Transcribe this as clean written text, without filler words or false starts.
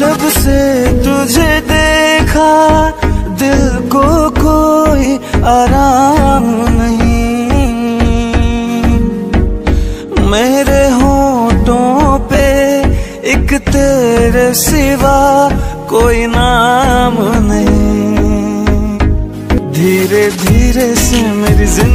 जब से तुझे देखा दिल को कोई आराम नहीं, मेरे होठों पे एक तेरे सिवा कोई नाम नहीं। धीरे धीरे से मेरी जिंदगी